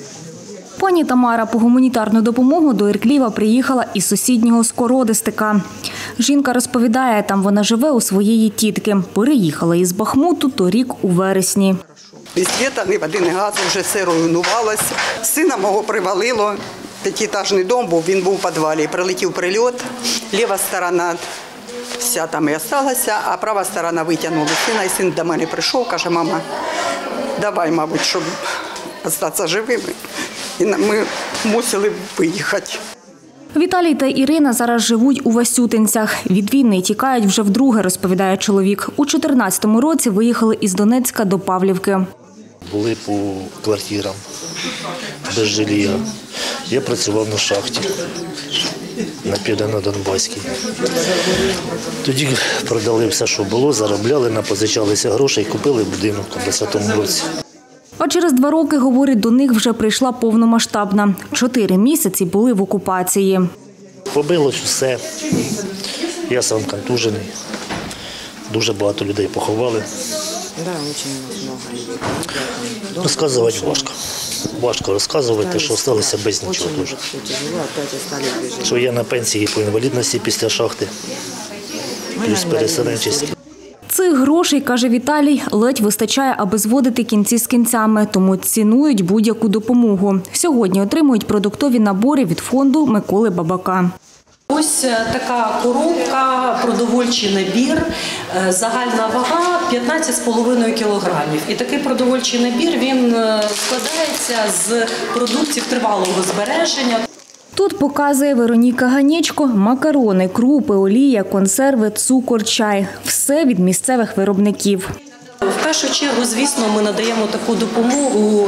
Пані Тамара по гуманітарну допомогу до Іркліва приїхала із сусіднього Скородистика. Жінка розповідає, там вона живе у своєї тітки. Переїхала із Бахмуту торік у вересні. Ні світа, ні води, ні газу, вже все руйнувалося. Сина мого привалило, п'ятиэтажний дом був, він був у підвалі. Прилетів прильот, ліва сторона вся там і залишилася, а права сторона витягнула сина. І син до мене прийшов, каже, мама, давай, мабуть, щоб залишитися живими. І ми мусили виїхати. Віталій та Ірина зараз живуть у Васютинцях. Від війни тікають вже вдруге, розповідає чоловік. У 2014 році виїхали із Донецька до Павлівки. Були по квартирам, без жилья. Я працював на шахті, на Південно-Донбаській. Тоді продали все, що було, заробляли, напозичалися гроші і купили будинок у 2020 році. А через 2 роки, говорить, до них вже прийшла повномасштабна. 4 місяці були в окупації. Побилось усе. Я сам контужений. Дуже багато людей поховали. Розказувати важко. Важко розказувати, що залишилися без нічого дуже. Що я на пенсії по інвалідності після шахти, плюс переселенчість. Цих грошей, каже Віталій, ледь вистачає, аби зводити кінці з кінцями, тому цінують будь-яку допомогу. Сьогодні отримують продуктові набори від фонду Миколи Бабака. Ось така коробка, продовольчий набір, загальна вага 15,5 кілограмів. І такий продовольчий набір, він складається з продуктів тривалого збереження. Тут показує Вероніка Ганечко макарони, крупи, олія, консерви, цукор, чай. Все від місцевих виробників. В першу чергу, звісно, ми надаємо таку допомогу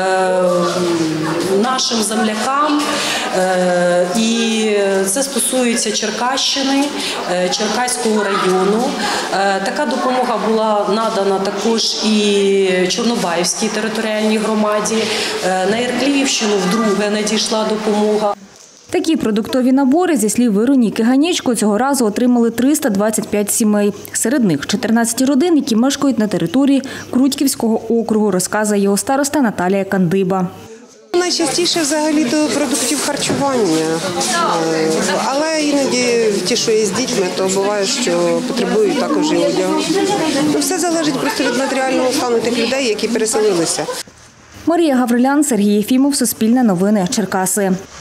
нашим землякам. І це стосується Черкащини, Черкаського району. Така допомога була надана також і Чорнобаївській територіальній громаді. На Іркліївщину вдруге надійшла допомога. Такі продуктові набори, зі слів Вероніки Ганечко, цього разу отримали 325 сімей. Серед них 14 родин, які мешкають на території Крутьківського округу, розказує його староста Наталія Кандиба. Найчастіше взагалі до продуктів харчування, але іноді ті, що є з дітьми, то буває, що потребують також і одягу. Все залежить просто від матеріального стану тих людей, які переселилися. Марія Гаврилян, Сергій Єфімов, Суспільне новини, Черкаси.